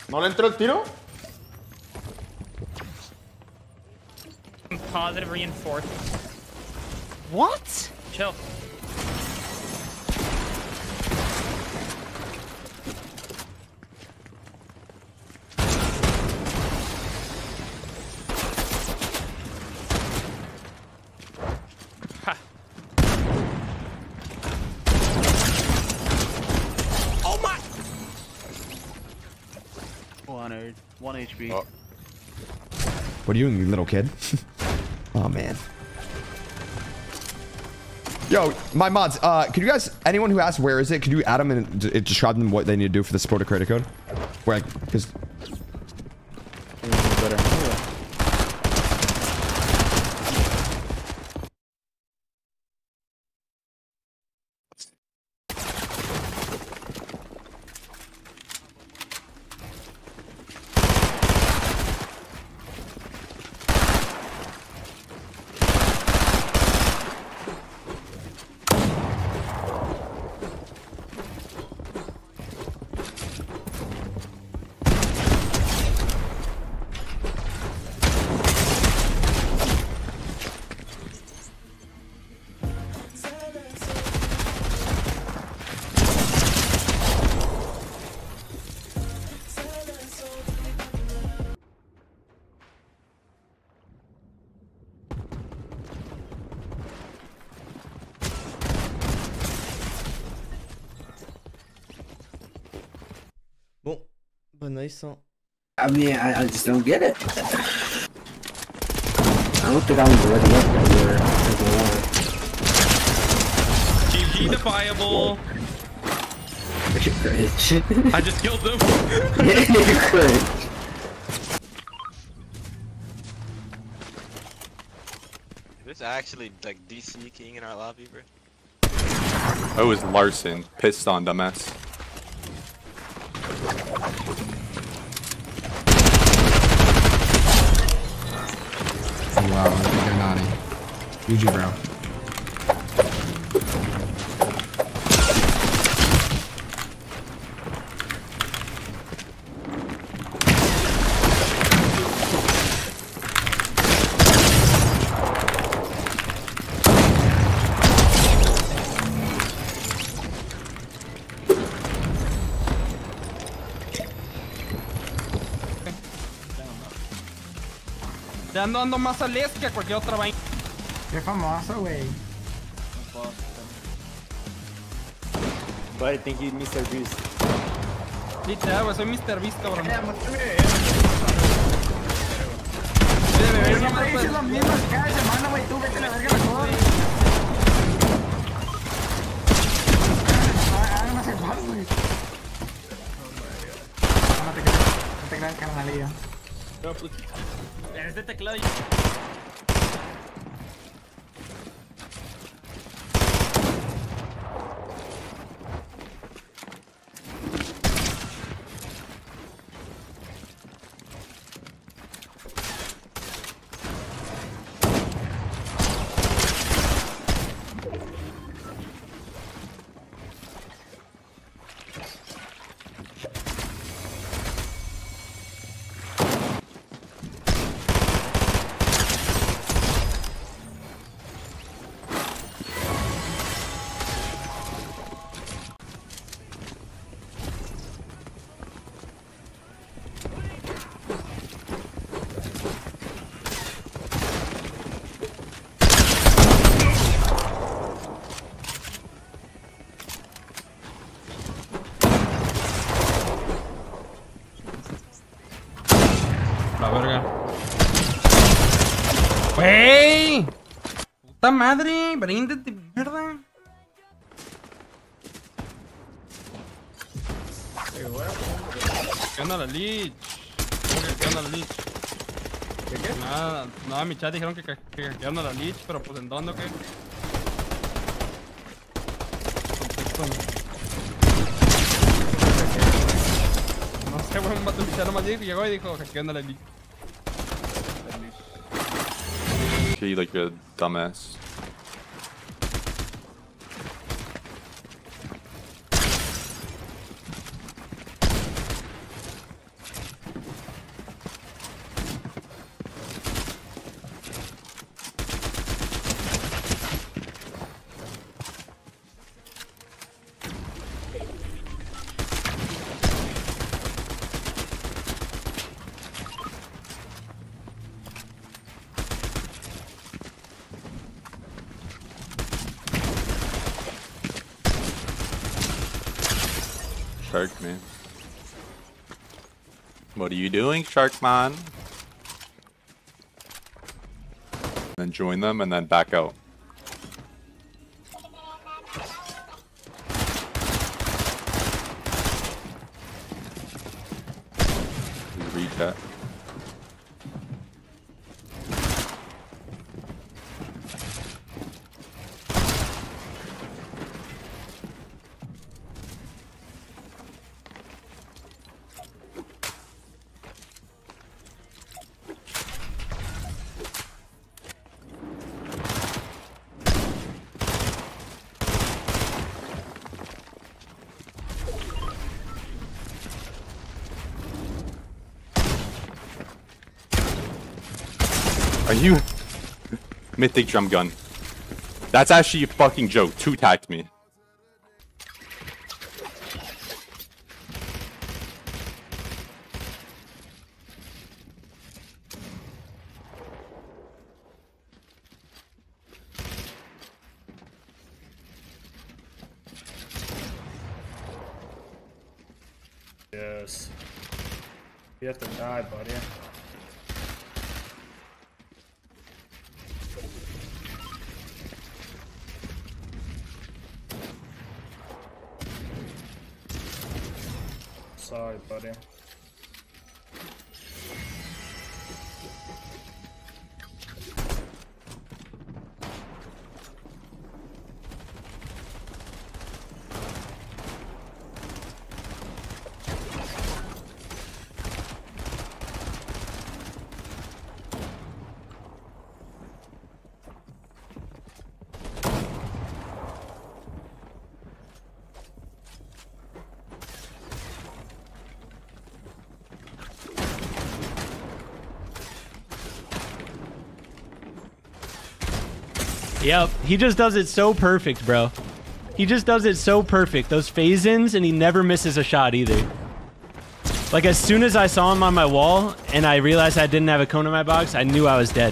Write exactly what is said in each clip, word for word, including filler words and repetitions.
¿No le entró el tiro? Positive reinforced. What? Chill. Ha. Oh my! one hundred, one H P. Oh. What are you doing, you little kid? Oh man. Yo, my mods, uh, could you guys, anyone who asks where is it, could you add them and d describe them what they need to do for the support of credit code? Where, like, because... Bon, bah nice hein. I mean, I, I just don't get it. I don't think I'm ready up there. G G defiable. I just killed them. You could. There's actually like D C king in our lobby, bro. Oh, it was Larson. Pissed on dumbass. Oh wow, they're naughty. G G, bro. Te ando dando más a Les que a cualquier otra vaina. Qué famoso, güey. But I think he's mister Beast. Literal, güey, soy mister Beast, cabrón. Eh, Oye, bebé, no me Siempre dices lo mismo cada semana, güey. Tú vete a la verga mejor. Hágame hacer mal, güey. No te creas, no te creas, carnalilla. Pero pues, en este teclado la verga. ¡Wey! ¡Puta madre! ¡Bríndate, mierda! ¿Qué onda la leech? ¿Cómo que qué onda la leech? ¿Qué qué? Nada, nada, en mi chat dijeron que que qué onda la leech, pero pues ¿en dónde o qué? No sé, weón, un vato en mi chat nomás llegó y dijo que qué onda la leech. Okay, like a dumbass. Shark Man. What are you doing, Shark Man? Then join them and then back out. Read that. Are you mythic drum gun? That's actually a fucking joke. Two tagged me. Yes. You have to die, buddy. Sorry, buddy. Yep, he just does it so perfect, bro. He just does it so perfect. Those phase-ins, and he never misses a shot either. Like, as soon as I saw him on my wall, and I realized I didn't have a cone in my box, I knew I was dead.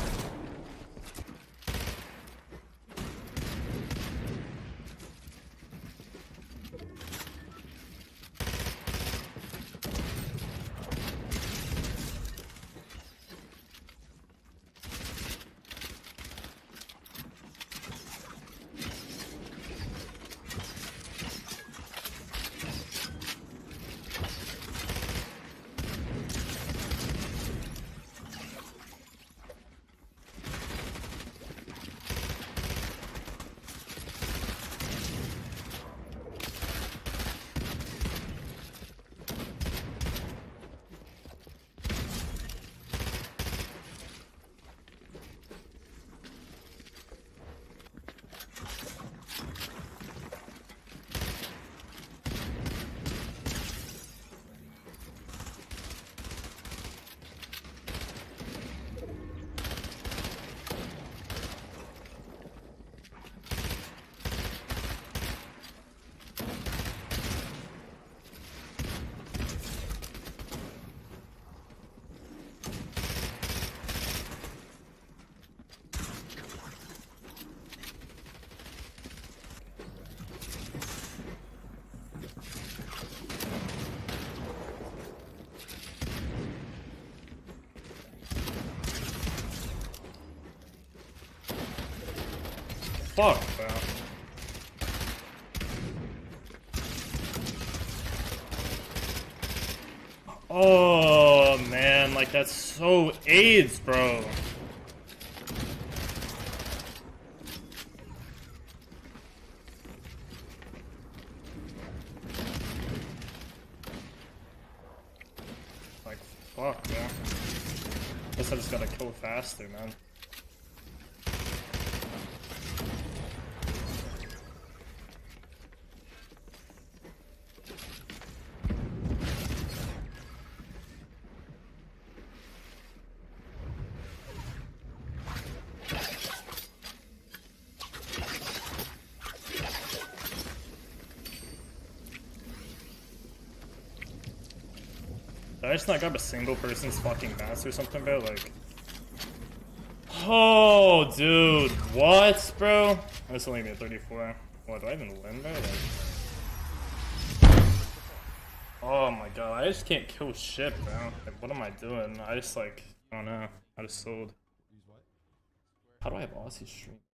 Fuck, bro. Oh, man, like, that's so AIDS, bro. Like, fuck, man. Guess I just gotta kill faster, man. Did I just not grab a single person's fucking mask or something, bro? Like, oh, dude, what, bro? That's only me at thirty-four. What, do I even win, bro? Like... Oh my god, I just can't kill shit, bro. Like, what am I doing? I just like, I don't know. I just sold. How do I have Aussie stream?